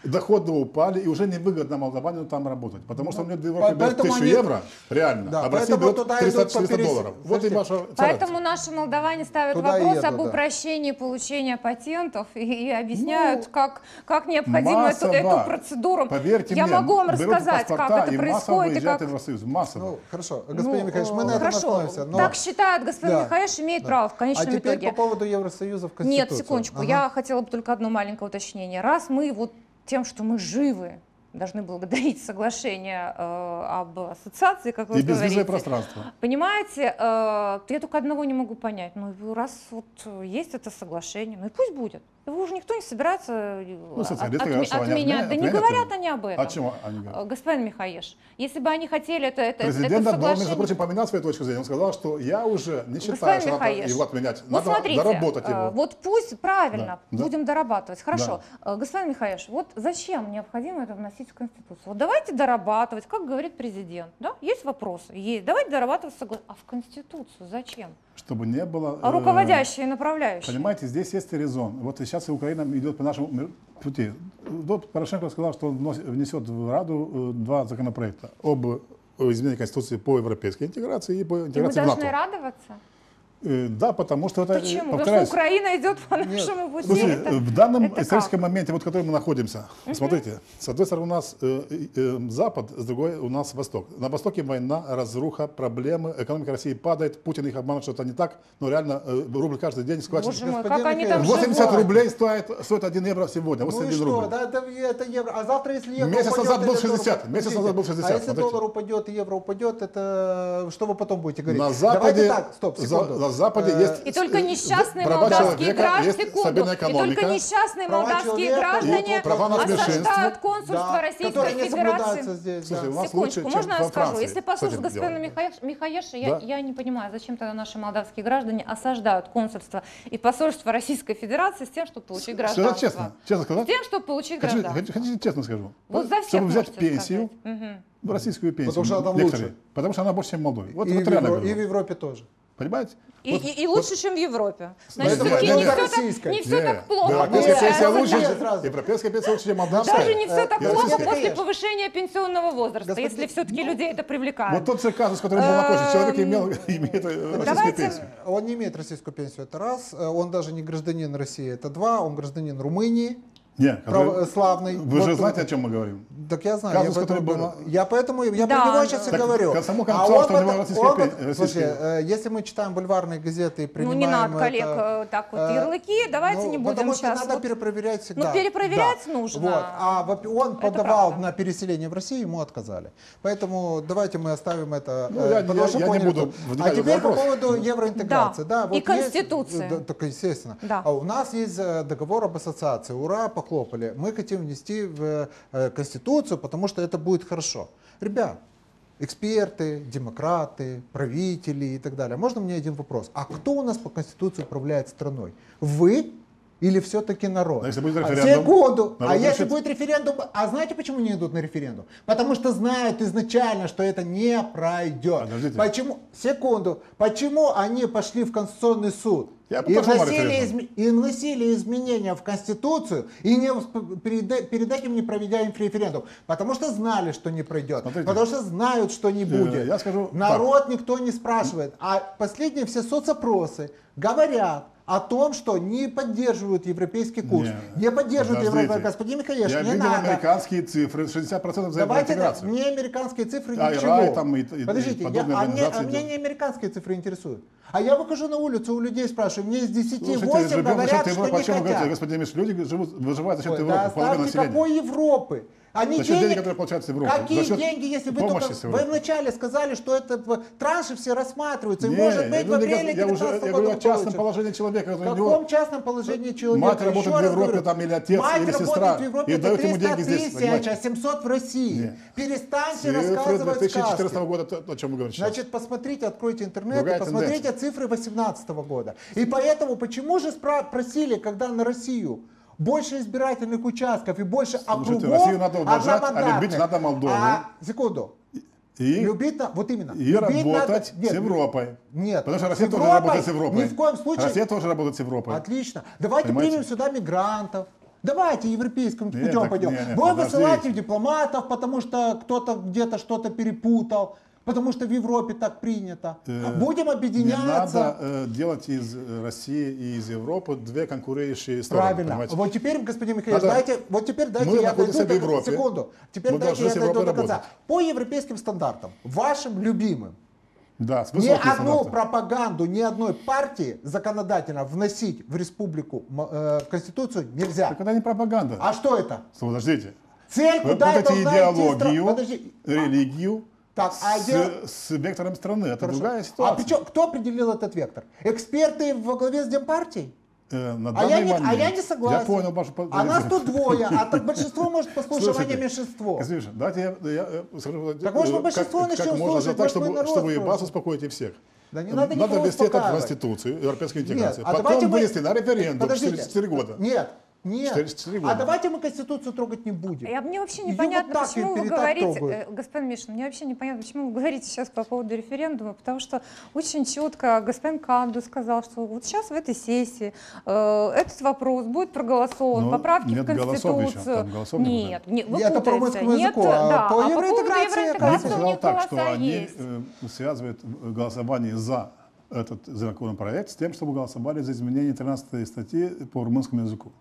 доходы упали, и уже невыгодно молдаванину там работать. Потому что он в Европе берет поэтому тысячу они- евро, реально, Да, а в России поэтому берет туда триста идут по четыреста перес- долларов. Вот и Слушайте, ваша Поэтому наши молдаване ставят Туда и вопрос еду, об да. упрощении получения патентов и, и объясняют, Ну, как, как необходимо эту, массово. эту процедуру. Поверьте Я мне, могу вам берут рассказать, как паспорта это и массово происходит. И выезжают как... в Евросоюз. Массово. Ну, хорошо, господин Ну, Михайлович, мы на э, этом хорошо, остановимся. но- так считает господин Да. Михайлович, имеет Да. право в конечном А теперь итоге. по поводу Евросоюза в Конституции. Нет, секундочку, Ага. я хотела бы только одно маленькое уточнение. Раз мы вот тем, что мы живы, должны благодарить соглашение э, об ассоциации, как вы И безвизовое говорите. пространство. Понимаете, э, я только одного не могу понять. Ну, раз вот есть это соглашение, ну и пусть будет. Его уже никто не собирается э, Ну, от- социалисты отме- говорят, что они отменять. отменят- Да не отменят говорят его. они об этом. О чем они говорят? Э, Господин Михаеш, если бы они хотели это, это, это Президент Эрдоган, соглашение... между прочим, поменял свою точку зрения. Он сказал, что я уже не считаю, Господин что надо Михаеш, его отменять. Вот Надо смотрите, доработать э, его. вот пусть правильно Да, да. будем дорабатывать. Хорошо, Э, господин Михаиш, вот зачем необходимо это вносить в Конституцию? Вот давайте дорабатывать, как говорит президент. Да? Есть вопросы? Есть. Давайте дорабатывать согласие. А в Конституцию зачем? Чтобы не было... А э, руководящие и направляющие. Понимаете, здесь есть резон. Вот и сейчас и Украина идет по нашему мир- пути. Вот Порошенко сказал, что он вносит- внесет в Раду э, два законопроекта об э, изменении Конституции по европейской интеграции и по И мы интеграции в должны НАТО. радоваться? Э, Да, потому что это, э, Почему? Потому что повторяюсь, Украина идет по нашему пути. слушайте, Это- э, в данном это историческом как? моменте, вот в котором мы находимся, смотрите, с одной стороны у нас э, э, Запад, с другой у нас Восток. На Востоке война, разруха, проблемы, экономика России падает, Путин их обманывает, что это не так, но реально э, рубль каждый день схвачен. Боже мой, Господин как они там Михаил, восемьдесят живут? рублей стоит, стоит один евро сегодня, Ну и восемьдесят что, рублей. да, это, это евро. А завтра, если евро Месяц упадет, назад был или доллар- шестьдесят, месяц Подождите, назад был шестьдесят, А если смотрите. доллар упадет и евро упадет, это что вы потом будете говорить? На Западе, Давайте так, стоп, за- секунду. на Западе Э, есть И только э, несчастные права молдавские человека, граждане, есть секунду, стабильная и только экономика. несчастные Права молдавские человека, граждане права на осаждают меньшинство. консульство Да, Российской которые не соблюдаются Федерации. здесь. Слушай, да. у нас Секундочку, лучше, чем можно я во скажу? Франции Если с послушать этим господина делом. Михаеш- Михаеша, Да. я, я не понимаю, зачем тогда наши молдавские граждане осаждают консульство и посольство Российской Федерации с тем, чтобы получить Сказать гражданство. честно, честно С сказать, тем, чтобы получить хочу, гражданство. хочу- хотите честно скажу, Вот за всех чтобы взять можете пенсию, сказать. Мгм. российскую пенсию, Потому что она там некоторые, лучше. потому что она больше, чем в Молдове. Вот, И, вот в реально Евро- говорю. и в Европе тоже. Понимаете? И, Вот- и- и лучше, чем в Европе. Значит, Значит, не- все-таки не- не, не- все российская. так, не все Не, так плохо. Европейская Нет, пенсия это лучше, нет сразу. европейская пенсия лучше, чем молдавская. Даже не все так Я плохо российская. после Конечно. повышения пенсионного возраста, Господин- если все-таки людей это привлекает. Вот тот же казус, который был на почте, человек Эм, имел, имеет э, российскую давайте- пенсию. Он не имеет российскую пенсию, это раз. Э, Он даже не гражданин России, это два. Он гражданин Румынии, Нет, право- который- славный. вы Вот же тут- знаете, о чем мы говорим? Так я знаю, Казус, я, поэтому, который был говорю. на- я поэтому я Да, про него да. сейчас и Так говорю. к самому А концу, он что у него потом- российская он пен- потом- российская- Слушайте, э, если мы читаем бульварные газеты и Ну принимаем не надо, это, коллег, э, так вот э, ярлыки, давайте ну, не будем потому что сейчас. надо вот- перепроверять всегда. Ну, перепроверять Да. нужно. Вот. А во- он Это подавал правда. на переселение в Россию, ему отказали. Поэтому давайте мы оставим это. Ну, э, я- потому я- что я не поняли, буду кто. вникать А в теперь этот по вопрос. поводу евроинтеграции. Да. Да, вот И есть- Конституции. да, так, естественно. Да. А у нас есть э, договор об ассоциации. Ура, похлопали. Мы хотим внести в э, Конституцию, потому что это будет хорошо. Ребят, эксперты, демократы, правители и так далее. Можно мне один вопрос? А кто у нас по Конституции управляет страной? Вы или все-таки народ? А если будет А, референдум, секунду. А народ если решит. будет референдум, а знаете, почему не идут на референдум? Потому что знают изначально, что это не пройдет. Подождите. Почему? Секунду. Почему они пошли в Конституционный суд? Я И пошел на вносили, референдум. изме- и вносили изменения в Конституцию, и не, всп- перед, перед этим не проведя им референдум. Потому что знали, что не пройдет. Смотрите. Потому что знают, что не будет. я скажу Народ никто не спрашивает. А последние все соцопросы говорят о том, что не поддерживают европейский курс. Не, Не, поддерживают подождите. европейский. Господин Михаевич, Я не видел надо. американские цифры, шестьдесят процентов за Давайте интеграцию. мне американские цифры А, ничего. Ирай там и- и- и Подождите, я- подобные а, мне, а организации меня делают. не американские цифры интересуют. А я выхожу на улицу, у людей спрашиваю, мне из десяти Слушайте, восемь живем за говорят, счет что Европы. О не чем вы говорите, хотят. господин Миш? Люди живут, выживают за счет Ой, Европы, да половина оставьте населения. какой Европы? Они За счет денег, денег, которые получаются из Европы. Какие За счет деньги, если вы помощи только... с Вы Европы. вначале сказали, что это в- транши все рассматриваются, и Не, может я быть в говорю не- апреле я уже девятнадцатого я говорю года о частном получат. положении человека. В у него каком частном положении человека? Мать работает Еще в раз Европе, говорю, там, или отец, мать или работает сестра, в Европе, и это дают ему триста деньги здесь, тысяч, понимаете? а семьсот в России. Не. Перестаньте Цифры рассказывать две тысячи четырнадцатого сказки. года, то, о чем вы говорите сейчас. Значит, посмотрите, откройте интернет, Другая и посмотрите тенденция. цифры две тысячи восемнадцатого года. И поэтому, почему же спра- просили, когда на Россию больше избирательных участков и больше Слушайте, округов, Россию надо уважать, а одномандатных? любить надо Молдову. А, секунду. И, Любить на- вот именно. и Любить работать надо- с нет, Европой. Нет. Потому что с Россия тоже Европой работает с Европой. Ни в коем случае. Россия тоже работает с Европой. Отлично. Давайте Понимаете? примем сюда мигрантов. Давайте европейским Нет, путем так пойдем. не, не, Вы подождите. высылайте дипломатов, потому что кто-то где-то что-то перепутал, потому что в Европе так принято. Э, Будем Не объединяться. надо э, делать из России и из Европы две конкурирующие стороны. Правильно. понимаете? Вот теперь, господин Михаил, Надо- дайте, вот теперь дайте Мы я дойду находимся в до, Европе. секунду. Теперь Мы дайте должны я с дойду Европой до конца. работать. По европейским стандартам, вашим любимым, Да, с ни высокими одну стандартами. пропаганду ни одной партии законодательно вносить в республику, м, э, в Конституцию нельзя. Так это не пропаганда. А что это? Подождите. Цель, Вы куда это путаете должна идти идеологию, стра- Подожди. религию Так, а с, идео- с вектором страны. Это Хорошо. другая А ситуация. причем, кто определил этот вектор? Эксперты во главе с Демпартией? Э, на А данный я, не, момент, а я не согласен. Я понял вашу по- А нас позицию. тут двое, а так большинство может послушать, а не Слушайте, меньшинство. Костя, давайте я, я, э, скажу, Так может, мы э, большинство как, начнем как можно слушать, сделать так, может, мы чтобы, народ чтобы и вас слушаем. успокоить, и всех. Да не надо Надо никого ввести это в успокаивать. Конституцию, европейскую Нет, интеграцию. а давайте Потом мы- вывести на референдум Подождите. через четыре года. Нет, нет. Четыре- четыре А года. давайте мы Конституцию трогать не будем. И, а мне вообще Её непонятно, вот так почему и вы перетак говорите, трогают. э, господин Мишин, мне вообще непонятно, почему вы говорите сейчас по поводу референдума, потому что очень четко господин Канду сказал, что вот сейчас в этой сессии э, этот вопрос будет проголосован, Ну, поправки нет в голосов еще, Конституцию. там голосов не нет, не, вы Это по путаете. русскому Нет, языку, а да, по а по поводу евроинтеграции, Я евроинтеграции у сказал них так, что голоса они есть. э, связывают э, голосование за этот законопроект с тем, чтобы голосовали за изменение тринадцатой статьи по румынскому языку.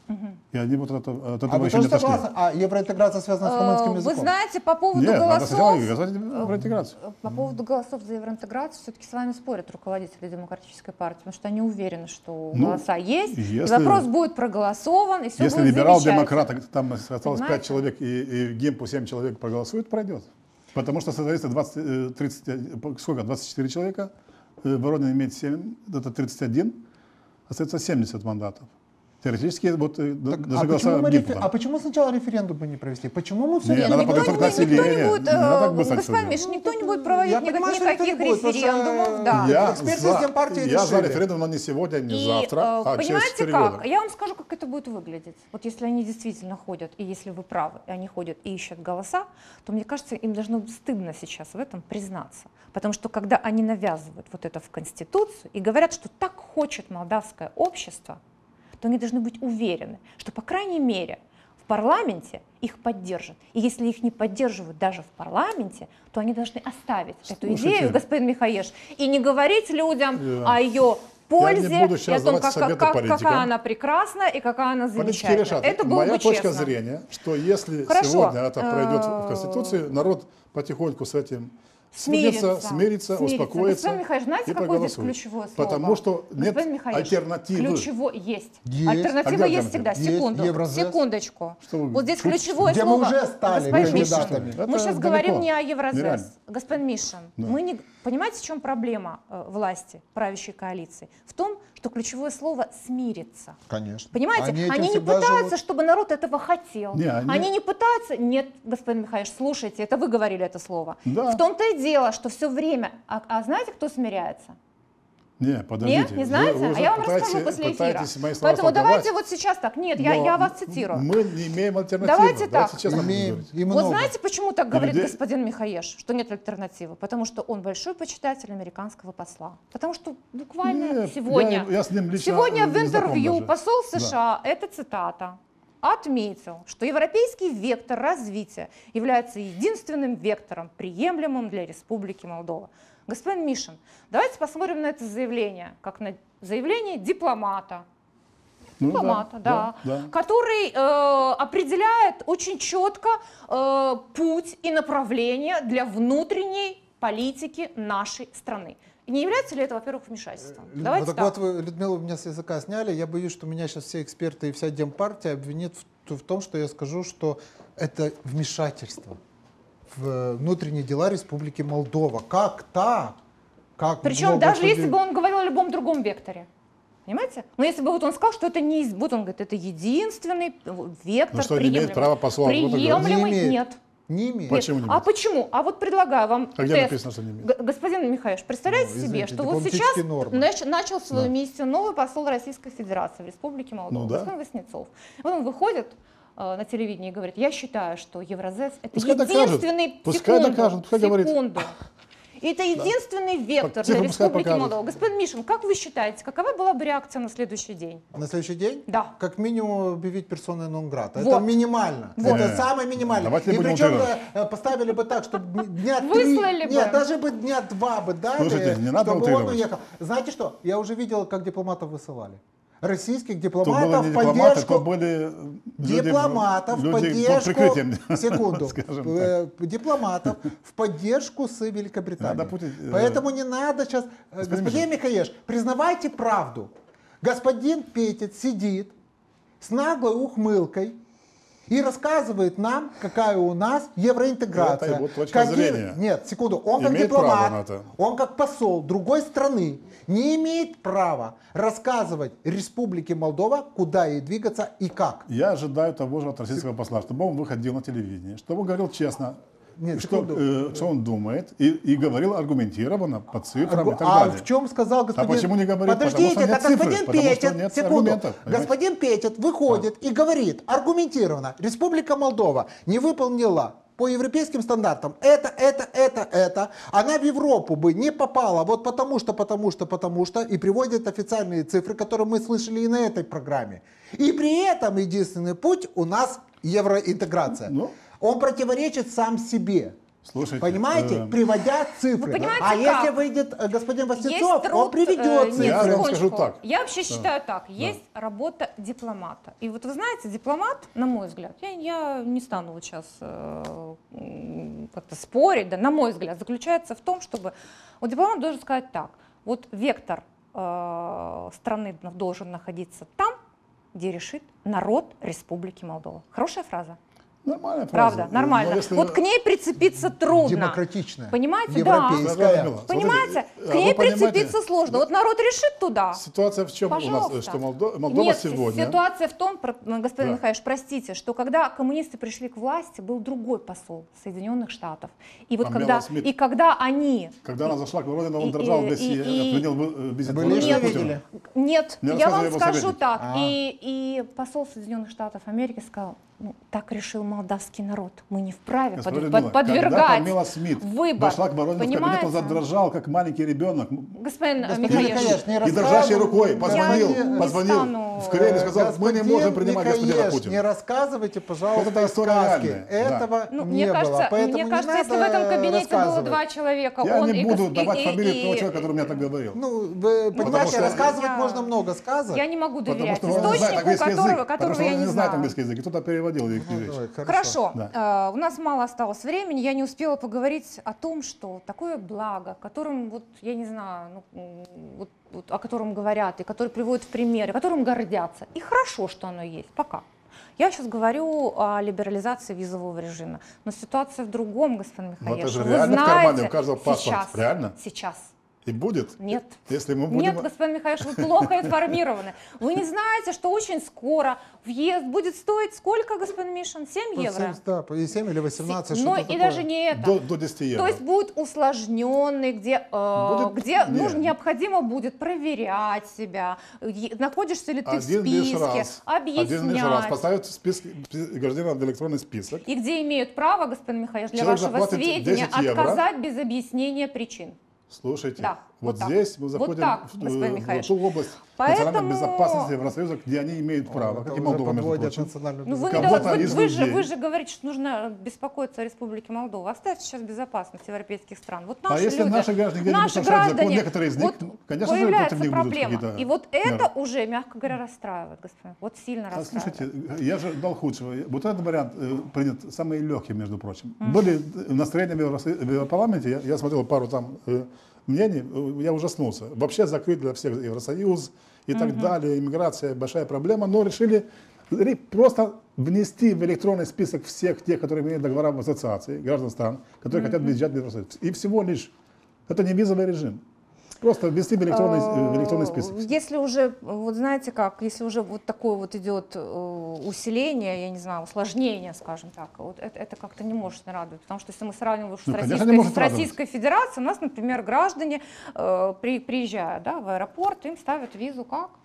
И они вот от, от этого А вы еще не тоже отошли. согласны? А евроинтеграция связана с румынским Э, языком? Вы знаете, по поводу Нет, надо сначала голосов... голосовать за интеграцию. По поводу голосов за евроинтеграцию все-таки с вами спорят руководители Демократической партии, потому что они уверены, что Ну, голоса есть, и если- вопрос будет проголосован, и все Если будет либерал-демократ, замечательно. там осталось Понимаете? пять человек, и, и в ГИМПу семь человек проголосуют, пройдет. Потому что соответственно двадцать, э, тридцать, э, сколько, двадцать четыре человека, э, Воронин имеет семь, это тридцать один, остается семьдесят мандатов. Теоретически вот э, д- Так, даже а, голоса почему мы ГИМПа. рефе- а почему сначала референдум мы не провести? Почему мы все Не, время... надо Никто подготовить не будет- никто не население. будет, Не надо э, так быстро господин всё Миш, никто не будет проводить Я никак- понимаю, что никто не никаких будет, потому что, референдумов, да. Я Эксперты за, из Демпартии я за решили. референдум, но не сегодня, не И, завтра, э, а через понимаете четыре как? года. Я вам скажу, как это будет выглядеть. Вот если они действительно ходят, и если вы правы, и они ходят и ищут голоса, то мне кажется, им должно быть стыдно сейчас в этом признаться. Потому что когда они навязывают вот это в Конституцию и говорят, что так хочет молдавское общество, то они должны быть уверены, что, по крайней мере, в парламенте их поддержат. И если их не поддерживают даже в парламенте, то они должны оставить эту Слушайте. идею, господин Михаеш, и не говорить людям Я- о ее пользе, Я не буду и о сейчас том, давать как, советы как- политикам. какая она прекрасна и какая она Политики замечательна. решат. Это было Моя бы точка честно. зрения, что если Хорошо. сегодня это пройдет Э, в Конституции, народ потихоньку с этим Смирится, смирится, смирится, смирится. успокоится Господин Михаил, знаете, и какое здесь проголосует. ключевое слово? Потому что нет Господин Михаил, альтернативы. Ключевое есть. Есть. Альтернатива А есть где всегда. альтернатива? Секунду, Есть Евразес. секундочку. Что вы Вот здесь шутите? ключевое Где мы слово. уже стали Господин кандидатами. Мишин, Это мы сейчас далеко. говорим не о Нереально. Евразес. Господин Мишин, Да. мы не... понимаете, в чем проблема э, власти, правящей коалиции? В том, что ключевое слово «смириться». Конечно. Понимаете, Они они, этим не всегда пытаются, живут. чтобы народ этого хотел. Не, они- не пытаются... Нет, господин Михаил, слушайте, это вы говорили это слово. Да. В том-то и дело, что все время... А, а знаете, кто смиряется? Не, подождите. Нет, не Вы- знаете? вы а уже я вам пытаетесь- расскажу после эфира. пытаетесь мои слова Поэтому давайте толковать, вот сейчас так. Нет, я, но я вас цитирую. Мы не имеем альтернативы. Давайте Давайте так. честно будем Имеем говорить. и Вот много. знаете, почему так говорит людей- господин Михаеш, что нет альтернативы? Потому что он большой почитатель американского посла. Потому что буквально Нет, сегодня, я- я с ним лично сегодня в не знаком интервью даже. посол Да. США, это цитата, отметил, что европейский вектор развития является единственным вектором, приемлемым для Республики Молдова. Господин Мишин, давайте посмотрим на это заявление, как на заявление дипломата, Ну дипломата, да, да. который э, определяет очень четко э, путь и направление для внутренней политики нашей страны. Не является ли это, во-первых, вмешательством? Лю- Давайте вот так. так вот вы, Людмила, вы меня с языка сняли. Я боюсь, что меня сейчас все эксперты и вся Демпартия обвинят в, в том, что я скажу, что это вмешательство в внутренние дела Республики Молдова. Как так? Как Причем могут даже люди- если бы он говорил о любом другом векторе. Понимаете? Но если бы вот он сказал, что это не... из- Вот он говорит, это единственный вектор, Ну что, не имеет приемлемый. права посол об этом говорить? Приемлемый? Не имеет. Нет. Не имеет. Почему не А имеет? почему? А вот предлагаю вам А где тест. написано, что не имеет? Г- Господин Михаил, представляете Ну, себе, извините, что вот сейчас дипломатические нормы. нач- начал свою Да. миссию новый посол Российской Федерации в Республике Молдова, Ну да. господин Васнецов. Вот он выходит э, на телевидении и говорит, я считаю, что Евразес это Пускай докажет. единственный... Пускай секунду, докажет, пускай говорит. секунду. И это единственный вектор Цифры для пускай Республики покажут. Молдова. Господин Мишин, как вы считаете, какова была бы реакция на следующий день? На следующий день? Да. Как минимум объявить персоной нон-грата. Вот. Это минимально. Вот. Это Не. самое минимальное. Давайте И будем причем утверждать. э, поставили бы так, чтобы дня три... Выслали бы. Нет, даже бы дня два бы дали, Слушайте, не надо чтобы он утрировать. уехал. Знаете что? Я уже видел, как дипломатов высылали. Российских То было дипломатов не в дипломаты, поддержку... то были люди- Дипломатов в люди под поддержку, прикрытием, секунду, скажем э, дипломатов в поддержку с Великобританией. Надо Путин, э, Поэтому не надо сейчас, э, господин господин Михаевич, признавайте правду. Господин Петец сидит с наглой ухмылкой и рассказывает нам, какая у нас евроинтеграция. Это его точка Какие- зрения. Нет, секунду, он как Имеет право на дипломат, это. он как посол другой страны не имеет права рассказывать Республике Молдова, куда ей двигаться и как. Я ожидаю того же от российского посла, чтобы он выходил на телевидение, чтобы он говорил честно, Нет, что, секунду. э, что он думает, и, и говорил аргументированно, по цифрам и так А далее. в чем сказал господин... А почему не говорит? Подождите, Потому что нет это цифры, господин потому что Петец, нет секунду, аргументов, понимаете? господин Петец выходит и говорит аргументированно, Республика Молдова не выполнила по европейским стандартам это, это, это, это, она в Европу бы не попала, вот потому что, потому что, потому что, и приводит официальные цифры, которые мы слышали и на этой программе. И при этом единственный путь у нас евроинтеграция. Ну. Он противоречит сам себе. Слушайте, Понимаете, э, приводя цифры. Вы понимаете, а как? если выйдет э, господин Есть Васнецов, труд, он приведет э, цифры. нет, Я вам секундочку. скажу так. Я вообще считаю так. Есть работа дипломата. И вот вы знаете, дипломат, на мой взгляд, я, я не стану вот сейчас э, м, как-то спорить, да, на мой взгляд, заключается в том, чтобы вот дипломат должен сказать так. Вот вектор э, страны должен находиться там, где решит народ Республики Молдова. Хорошая фраза? Нормальная Правда, фраза. нормально. Но если- Вот к ней прицепиться трудно. Демократичная. Понимаете, европейская. да. Людмила, Понимаете, смотрите, к а ней вы понимаете, прицепиться сложно. Вот народ решит туда. Ситуация в чем Пожалуйста. у нас, что Молдова, Молдова Нет, сегодня... ситуация в том, про- господин Да. Михайлович, простите, что когда коммунисты пришли к власти, был другой посол Соединенных Штатов. И вот А когда, Мела Смит? и когда они... Когда она зашла к народу, он И- держал и- весь и- и- отменил вы- визит Вы Владимира лично Путина. видели? Нет, Не я рассказывай вам его скажу советник. так. А. И, и посол Соединенных Штатов Америки сказал, ну, так решил молдавский народ. Мы не вправе под- Господин под- Мила, когда подвергать Памела Смит выбор. вошла к Воронину в кабинет, он Понимаете? задрожал, как маленький ребенок. Господин, Господин Михайлович, Михайлович, не И рассказывай- дрожащей рукой позвонил, Я не позвонил стану- в Кремль и сказал, мы не Господин можем принимать господина Михаевич, Путина. не рассказывайте, пожалуйста, Вот эта история сказки. реальная, да. Этого Ну, не мне было. кажется, Поэтому мне не кажется, если в надо этом кабинете было рассказывать. два человека, Я он не и буду гос- давать и- фамилию и- того человека, который мне так говорил. Ну, вы понимаете, что рассказывать я- можно много сказок. Я не могу Потому доверять что он не знает источнику, английский которого, язык. Потому которого что я он не не знает знаю. английский язык. И кто-то переводил их Ну, вещи. давай, Хорошо, Да. Э, у нас мало осталось времени, я не успела поговорить о том, что такое благо, которым, вот, я не знаю, ну, м, вот, вот, о котором говорят, и который приводят в примеры, которым гордятся. И хорошо, что оно есть, пока. Я сейчас говорю о либерализации визового режима, но ситуация в другом, господин Но это Михаевич. же Вы реально в знаете, кармане у каждого паспорт. сейчас, Реально? Сейчас. И будет? Нет. Если мы будем... Нет, господин Михайлович, вы плохо информированы. Вы не знаете, что очень скоро въезд будет стоить сколько, господин Мишин? семь евро? Да, и семь или восемнадцать, Но что-то и такое. даже не это. До, до десяти евро. То есть будет усложненный, где, э, Будет- где не. нужно, необходимо будет проверять себя, е- находишься ли ты Один в лишь списке, раз. объяснять. Один лишь раз поставят в список гражданина в электронный список. И где имеют право, господин Михайлович, для Человек вашего заплатит сведения, десять евро. отказать без объяснения причин. Слушайте, Да, вот, вот так. здесь мы Вот заходим так, в, господин в Михайлович. ту область Поэтому- национальной безопасности Евросоюза, где они имеют право, Это как и уже Молдова, между подводят прочим. национальную Ну, вы, не Кого-то должны- вы, из вы же, людей. вы же говорите, что нужно беспокоиться о Республике Молдова. Оставьте сейчас безопасность европейских стран. Вот А наши если люди, наши граждане где-нибудь наши нарушают закон, граждане, некоторые из них, вот конечно же, появляется против них будут проблема. какие-то И вот меры. это уже, мягко говоря, расстраивает, господин. Вот сильно А, расстраивает. слушайте, я же дал худшего. Вот этот вариант э, принят самый легкий, между прочим. Были настроения в Евросо- в Европарламенте, я, я смотрел пару там э, мнений, э, я ужаснулся. Вообще закрыть для всех Евросоюз и так далее, иммиграция большая проблема, но решили ре- просто внести в электронный список всех тех, которые имеют договора в ассоциации, граждан стран, которые хотят въезжать в Евросоюз. И всего лишь, это не визовый режим. Просто ввести в электронный, в электронный список. Если уже, вот знаете как, если уже вот такое вот идет э, усиление, я не знаю, усложнение, скажем так, вот это, это как-то не может не радовать. Потому что если мы сравниваем уж с, Ну, конечно, Российской, не может с Российской Федерацией, у нас, например, граждане, э, при, приезжая да, в аэропорт, им ставят визу как?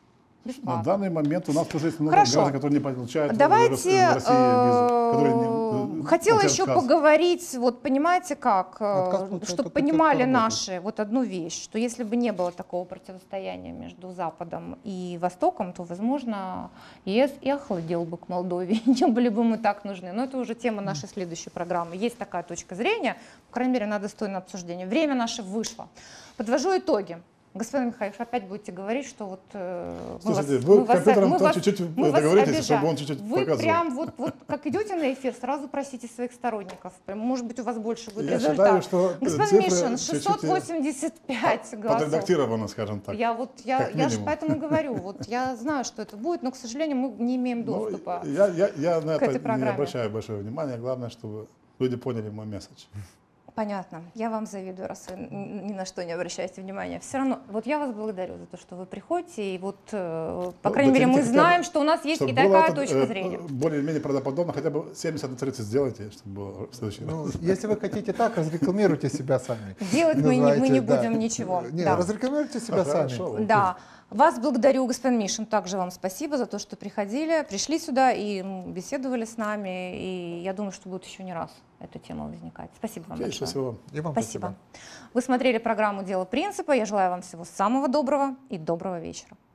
На бесплатно. данный момент у нас тоже есть много Хорошо. граждан, которые не получают в Давайте, России визу. которые не- э, э, хотела получают еще отказ. поговорить, вот понимаете как, Отказ получают чтобы только те, кто понимали работает. наши вот одну вещь, что если бы не было такого противостояния между Западом и Востоком, то, возможно, ЕС и охладел бы к Молдове, не были бы мы так нужны. Но это уже тема нашей следующей программы. Есть такая точка зрения, по крайней мере, она достойна обсуждения. Время наше вышло. Подвожу итоги. Господин Михайлович, опять будете говорить, что вот э, мы Слушайте, вас, вы мы вас- компьютером мы там вас- чуть-чуть мы вас договоритесь, обижаем. чтобы он чуть-чуть Вы показывал. прям вот, вот как идете на эфир, сразу просите своих сторонников. Прям, может быть, у вас больше будет Я результат. считаю, что Господин цифры Мишин, чуть-чуть, шестьсот восемьдесят пять голосов. Подредактировано, скажем так. Я вот, я, как я же минимум. поэтому и говорю, вот я знаю, что это будет, но, к сожалению, мы не имеем Ну, доступа. я, я, я на к это этой не программе. обращаю большое внимание. Главное, чтобы люди поняли мой месседж. Понятно. Я вам завидую, раз вы н- ни на что не обращаете внимания. Все равно, вот я вас благодарю за то, что вы приходите, и вот, э, по Ну, крайней мере, мы дотяните хотя бы, знаем, что у нас есть Чтобы и было такая это, точка э, зрения. более-менее правдоподобно, хотя бы семьдесят на тридцать сделайте, чтобы было в следующий раз. Ну, если вы хотите так, разрекламируйте себя сами. Делать мы не, мы Называйте, не да. будем ничего. Не, Да. разрекламируйте себя А, сами. хорошо. Да. Вас благодарю, господин Мишин, также вам спасибо за то, что приходили, пришли сюда и м, беседовали с нами, и я думаю, что будет еще не раз эта тема возникать. Спасибо вам Окей, большое. спасибо вам. И вам Спасибо. Вы смотрели программу «Дело принципа». Я желаю вам всего самого доброго и доброго вечера.